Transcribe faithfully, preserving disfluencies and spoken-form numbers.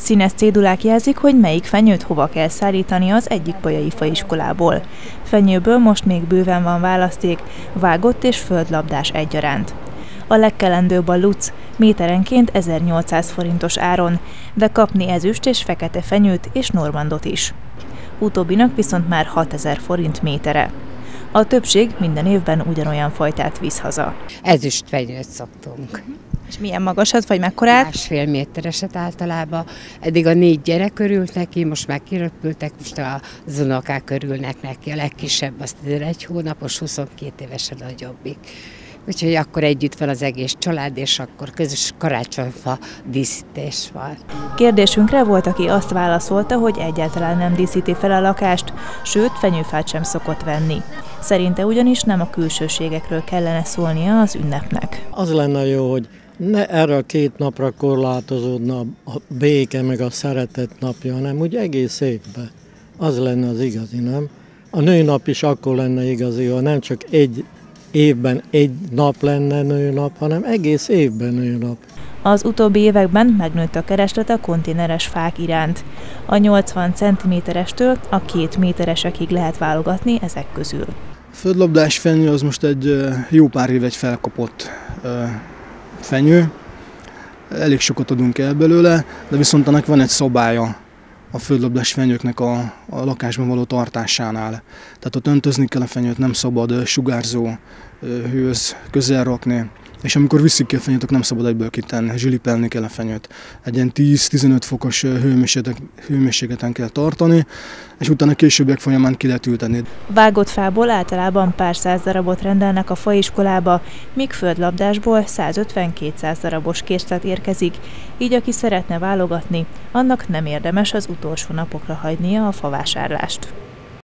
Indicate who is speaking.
Speaker 1: Színes cédulák jelzik, hogy melyik fenyőt hova kell szállítani az egyik bolyai faiskolából. Fenyőből most még bőven van választék, vágott és földlabdás egyaránt. A legkelendőbb a luc, méterenként ezernyolcszáz forintos áron, de kapni ezüst és fekete fenyőt és normandot is. Utóbbinak viszont már hatezer forint métere. A többség minden évben ugyanolyan fajtát visz haza.
Speaker 2: Ezüstfenyőt szoktunk.
Speaker 1: És milyen magasat, vagy mekkorát?
Speaker 2: Másfél métereset általában. Eddig a négy gyerek örült neki, most már kiröpültek, most az unokák örülnek neki. A legkisebb az tizenegy hónapos, huszonkét éves a nagyobbik. Úgyhogy akkor együtt van az egész család, és akkor közös karácsonyfa díszítés van.
Speaker 1: Kérdésünkre volt, aki azt válaszolta, hogy egyáltalán nem díszíti fel a lakást, sőt, fenyőfát sem szokott venni. Szerinte ugyanis nem a külsőségekről kellene szólnia az ünnepnek.
Speaker 3: Az lenne jó, hogy ne erre a két napra korlátozódna a béke meg a szeretet napja, hanem úgy egész évben. Az lenne az igazi, nem? A nőnap is akkor lenne igazi, ha nem csak egy évben egy nap lenne nőnap, hanem egész évben nőnap.
Speaker 1: Az utóbbi években megnőtt a kereslet a konténeres fák iránt. A nyolcvan centiméterestől a két méteresekig lehet válogatni ezek közül.
Speaker 4: A földlabdás fenyő az most egy jó pár év egy felkapott fenyő. Elég sokat adunk el belőle, de viszont annak van egy szabálya a földlabdás fenyőknek a, a lakásban való tartásánál. Tehát ott öntözni kell a fenyőt, nem szabad sugárzó hőhöz közel rakni, és amikor viszik ki a fenyőt, akkor nem szabad egyből kitenni, zsilipelni kell a fenyőt. Egy ilyen tíz-tizenöt fokos hőmérsékleten kell tartani, és utána későbbiek folyamán ki lehet ülteni.
Speaker 1: Vágott fából általában pár száz darabot rendelnek a faiskolába, míg földlabdásból százötven-kétszáz darabos készlet érkezik, így aki szeretne válogatni, annak nem érdemes az utolsó napokra hagynia a favásárlást.